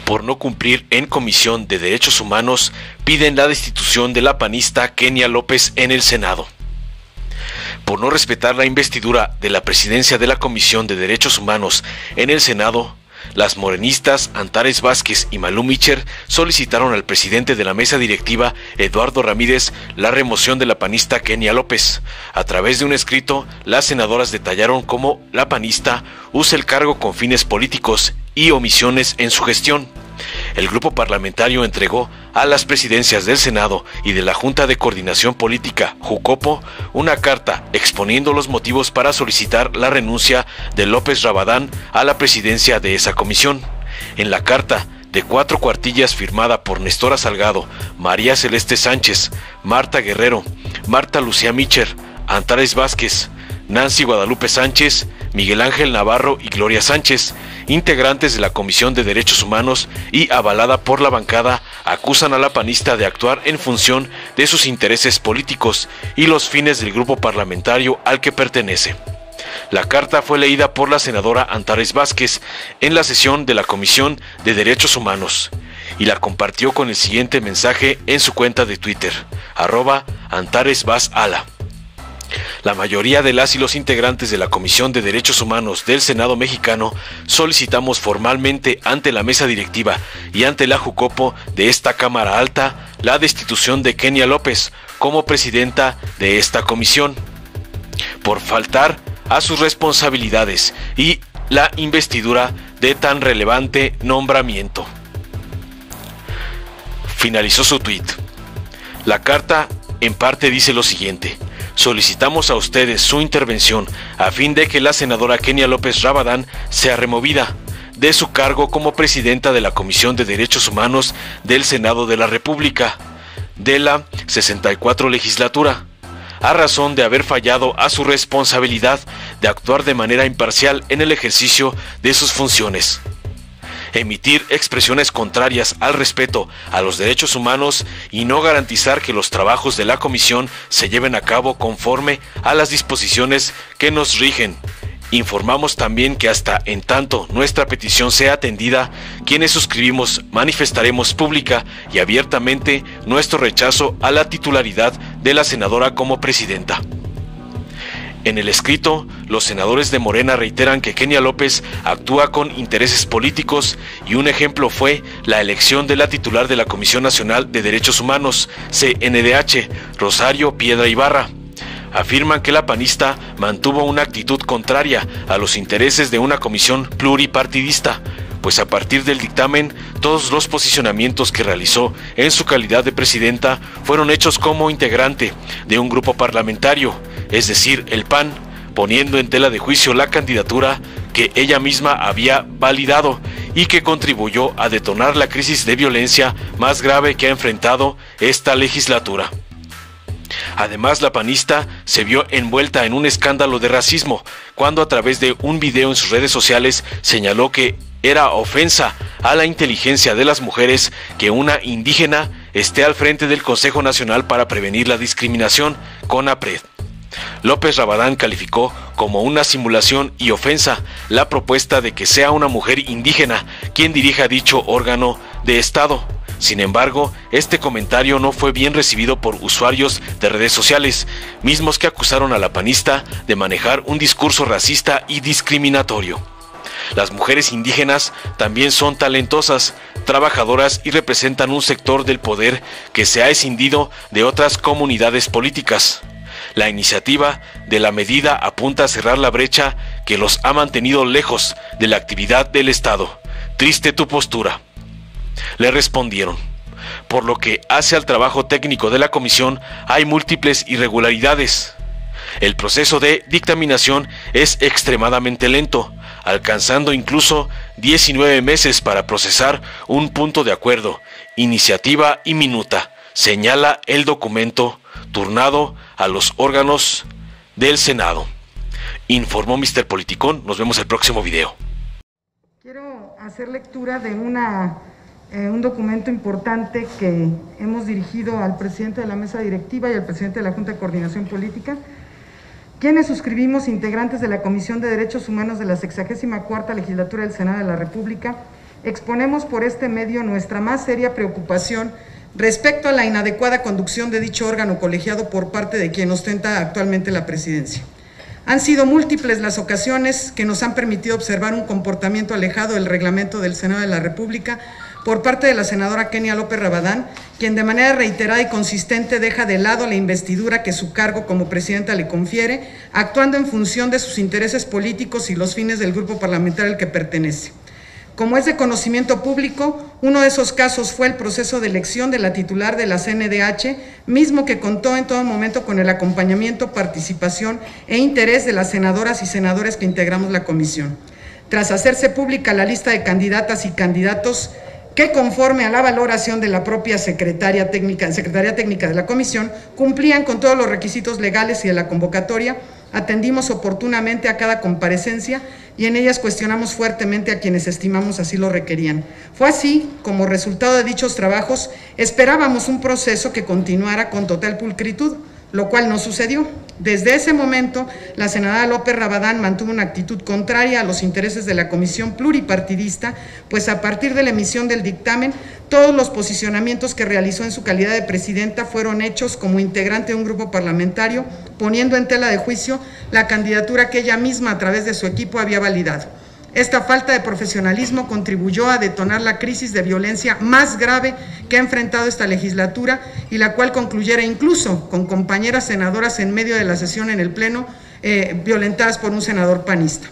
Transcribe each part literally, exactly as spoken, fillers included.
por no cumplir en Comisión de Derechos Humanos, piden la destitución de la panista Kenia López en el Senado. Por no respetar la investidura de la presidencia de la Comisión de Derechos Humanos en el Senado, las morenistas Antares Vázquez y Malú Micher solicitaron al presidente de la mesa directiva, Eduardo Ramírez, la remoción de la panista Kenia López. A través de un escrito, las senadoras detallaron cómo la panista usa el cargo con fines políticos y omisiones en su gestión. El grupo parlamentario entregó a las presidencias del Senado y de la Junta de Coordinación Política, Jucopo, una carta exponiendo los motivos para solicitar la renuncia de López Rabadán a la presidencia de esa comisión. En la carta, de cuatro cuartillas firmada por Nestora Salgado, María Celeste Sánchez, Marta Guerrero, Marta Lucía Micher, Antares Vázquez, Nancy Guadalupe Sánchez, Miguel Ángel Navarro y Gloria Sánchez, integrantes de la Comisión de Derechos Humanos y avalada por la bancada, acusan a la panista de actuar en función de sus intereses políticos y los fines del grupo parlamentario al que pertenece. La carta fue leída por la senadora Antares Vázquez en la sesión de la Comisión de Derechos Humanos y la compartió con el siguiente mensaje en su cuenta de Twitter, arroba Antares Vaz Ala. La mayoría de las y los integrantes de la Comisión de Derechos Humanos del Senado mexicano solicitamos formalmente ante la mesa directiva y ante la Jucopo de esta Cámara Alta la destitución de Kenia López como presidenta de esta comisión por faltar a sus responsabilidades y la investidura de tan relevante nombramiento. Finalizó su tuit. La carta en parte dice lo siguiente: solicitamos a ustedes su intervención a fin de que la senadora Kenia López Rabadán sea removida de su cargo como presidenta de la Comisión de Derechos Humanos del Senado de la República de la sesenta y cuatro legislatura, a razón de haber fallado a su responsabilidad de actuar de manera imparcial en el ejercicio de sus funciones, emitir expresiones contrarias al respeto a los derechos humanos y no garantizar que los trabajos de la comisión se lleven a cabo conforme a las disposiciones que nos rigen. Informamos también que hasta en tanto nuestra petición sea atendida, quienes suscribimos manifestaremos pública y abiertamente nuestro rechazo a la titularidad de la senadora como presidenta. En el escrito, los senadores de Morena reiteran que Kenia López actúa con intereses políticos y un ejemplo fue la elección de la titular de la Comisión Nacional de Derechos Humanos, C N D H, Rosario Piedra Ibarra. Afirman que la panista mantuvo una actitud contraria a los intereses de una comisión pluripartidista, pues a partir del dictamen, todos los posicionamientos que realizó en su calidad de presidenta fueron hechos como integrante de un grupo parlamentario, es decir, el P A N, poniendo en tela de juicio la candidatura que ella misma había validado y que contribuyó a detonar la crisis de violencia más grave que ha enfrentado esta legislatura. Además, la panista se vio envuelta en un escándalo de racismo, cuando a través de un video en sus redes sociales señaló que era ofensa a la inteligencia de las mujeres que una indígena esté al frente del Consejo Nacional para Prevenir la Discriminación, CONAPRED. López Rabadán calificó como una simulación y ofensa la propuesta de que sea una mujer indígena quien dirija dicho órgano de Estado. Sin embargo, este comentario no fue bien recibido por usuarios de redes sociales, mismos que acusaron a la panista de manejar un discurso racista y discriminatorio. Las mujeres indígenas también son talentosas, trabajadoras y representan un sector del poder que se ha escindido de otras comunidades políticas. La iniciativa de la medida apunta a cerrar la brecha que los ha mantenido lejos de la actividad del Estado. Triste tu postura, le respondieron. Por lo que hace al trabajo técnico de la comisión, hay múltiples irregularidades. El proceso de dictaminación es extremadamente lento, alcanzando incluso diecinueve meses para procesar un punto de acuerdo, iniciativa y minuta, señala el documento turnado a los órganos del Senado. Informó mister Politicón. Nos vemos el próximo video. Quiero hacer lectura de una, eh, un documento importante que hemos dirigido al presidente de la mesa directiva y al presidente de la Junta de Coordinación Política, quienes suscribimos, integrantes de la Comisión de Derechos Humanos de la sexagésima cuarta Legislatura del Senado de la República, exponemos por este medio nuestra más seria preocupación respecto a la inadecuada conducción de dicho órgano colegiado por parte de quien ostenta actualmente la presidencia. Han sido múltiples las ocasiones que nos han permitido observar un comportamiento alejado del reglamento del Senado de la República por parte de la senadora Kenia López Rabadán, quien de manera reiterada y consistente deja de lado la investidura que su cargo como presidenta le confiere, actuando en función de sus intereses políticos y los fines del grupo parlamentario al que pertenece. Como es de conocimiento público, uno de esos casos fue el proceso de elección de la titular de la C N D H, mismo que contó en todo momento con el acompañamiento, participación e interés de las senadoras y senadores que integramos la comisión. Tras hacerse pública la lista de candidatas y candidatos que, conforme a la valoración de la propia Secretaría Técnica, Secretaría Técnica de la Comisión, cumplían con todos los requisitos legales y de la convocatoria, atendimos oportunamente a cada comparecencia y en ellas cuestionamos fuertemente a quienes estimamos así lo requerían. Fue así, como resultado de dichos trabajos, esperábamos un proceso que continuara con total pulcritud, lo cual no sucedió. Desde ese momento, la senadora López Rabadán mantuvo una actitud contraria a los intereses de la comisión pluripartidista, pues a partir de la emisión del dictamen, todos los posicionamientos que realizó en su calidad de presidenta fueron hechos como integrante de un grupo parlamentario, poniendo en tela de juicio la candidatura que ella misma a través de su equipo había validado. Esta falta de profesionalismo contribuyó a detonar la crisis de violencia más grave que ha enfrentado esta legislatura y la cual concluyera incluso con compañeras senadoras en medio de la sesión en el Pleno eh, violentadas por un senador panista.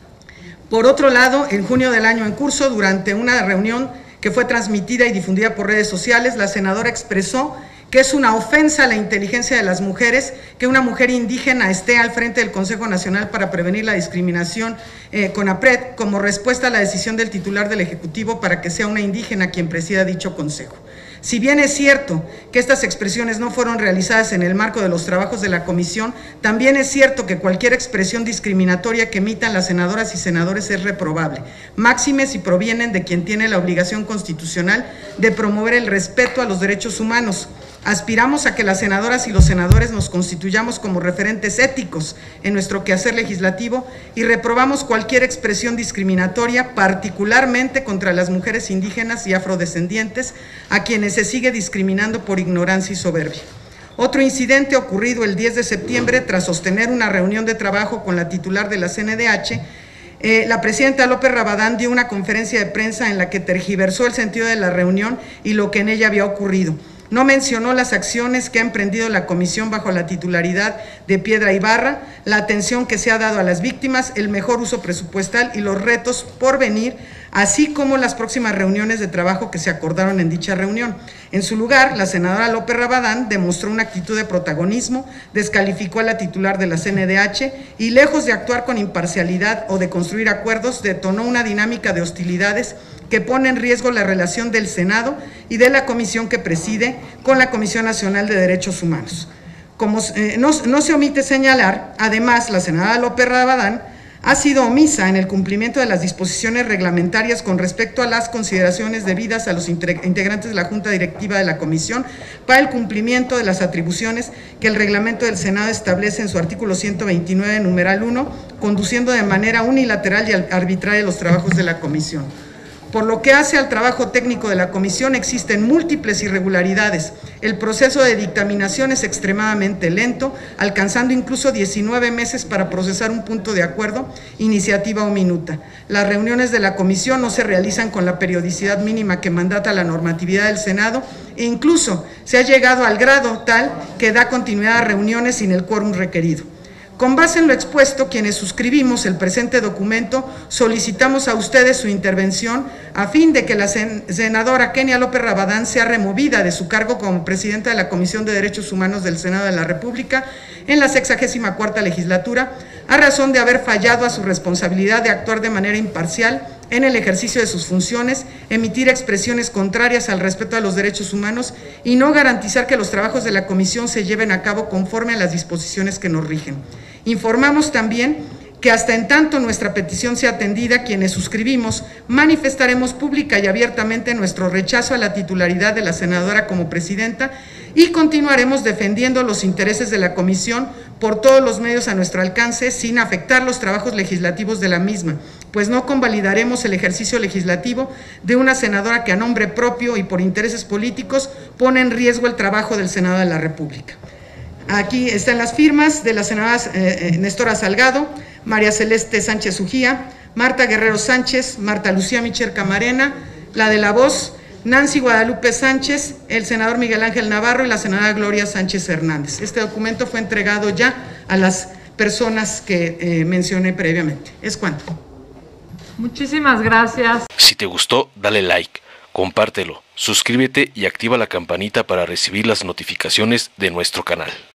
Por otro lado, en junio del año en curso, durante una reunión que fue transmitida y difundida por redes sociales, la senadora expresó que es una ofensa a la inteligencia de las mujeres que una mujer indígena esté al frente del Consejo Nacional para Prevenir la Discriminación, eh, CONAPRED, como respuesta a la decisión del titular del Ejecutivo para que sea una indígena quien presida dicho consejo. Si bien es cierto que estas expresiones no fueron realizadas en el marco de los trabajos de la comisión, también es cierto que cualquier expresión discriminatoria que emitan las senadoras y senadores es reprobable, máxime si provienen de quien tiene la obligación constitucional de promover el respeto a los derechos humanos. Aspiramos a que las senadoras y los senadores nos constituyamos como referentes éticos en nuestro quehacer legislativo y reprobamos cualquier expresión discriminatoria, particularmente contra las mujeres indígenas y afrodescendientes, a quienes se sigue discriminando por ignorancia y soberbia. Otro incidente ocurrido el diez de septiembre, tras sostener una reunión de trabajo con la titular de la C N D H, Eh, la presidenta López Rabadán dio una conferencia de prensa en la que tergiversó el sentido de la reunión y lo que en ella había ocurrido. No mencionó las acciones que ha emprendido la comisión bajo la titularidad de Piedra Ibarra, la atención que se ha dado a las víctimas, el mejor uso presupuestal y los retos por venir, así como las próximas reuniones de trabajo que se acordaron en dicha reunión. En su lugar, la senadora López Rabadán demostró una actitud de protagonismo, descalificó a la titular de la C N D H y, lejos de actuar con imparcialidad o de construir acuerdos, detonó una dinámica de hostilidades que pone en riesgo la relación del Senado y de la comisión que preside con la Comisión Nacional de Derechos Humanos. Como eh, no, no se omite señalar, además, la senadora López Rabadán ha sido omisa en el cumplimiento de las disposiciones reglamentarias con respecto a las consideraciones debidas a los integrantes de la Junta Directiva de la Comisión para el cumplimiento de las atribuciones que el reglamento del Senado establece en su artículo ciento veintinueve, numeral uno, conduciendo de manera unilateral y arbitraria los trabajos de la Comisión. Por lo que hace al trabajo técnico de la comisión, existen múltiples irregularidades. El proceso de dictaminación es extremadamente lento, alcanzando incluso diecinueve meses para procesar un punto de acuerdo, iniciativa o minuta. Las reuniones de la comisión no se realizan con la periodicidad mínima que mandata la normatividad del Senado e incluso se ha llegado al grado tal que da continuidad a reuniones sin el quórum requerido. Con base en lo expuesto, quienes suscribimos el presente documento, solicitamos a ustedes su intervención a fin de que la senadora Kenia López Rabadán sea removida de su cargo como presidenta de la Comisión de Derechos Humanos del Senado de la República en la sexagésima cuarta legislatura, a razón de haber fallado a su responsabilidad de actuar de manera imparcial en el ejercicio de sus funciones, emitir expresiones contrarias al respeto a los derechos humanos y no garantizar que los trabajos de la comisión se lleven a cabo conforme a las disposiciones que nos rigen. Informamos también que hasta en tanto nuestra petición sea atendida, quienes suscribimos manifestaremos pública y abiertamente nuestro rechazo a la titularidad de la senadora como presidenta y continuaremos defendiendo los intereses de la comisión por todos los medios a nuestro alcance sin afectar los trabajos legislativos de la misma, pues no convalidaremos el ejercicio legislativo de una senadora que a nombre propio y por intereses políticos pone en riesgo el trabajo del Senado de la República. Aquí están las firmas de las senadoras eh, eh, Néstora Salgado, María Celeste Sánchez Ujía, Marta Guerrero Sánchez, Marta Lucía Micher Camarena, la de La Voz, Nancy Guadalupe Sánchez, el senador Miguel Ángel Navarro y la senadora Gloria Sánchez Hernández. Este documento fue entregado ya a las personas que eh, mencioné previamente. Es cuanto. Muchísimas gracias. Si te gustó, dale like, compártelo, suscríbete y activa la campanita para recibir las notificaciones de nuestro canal.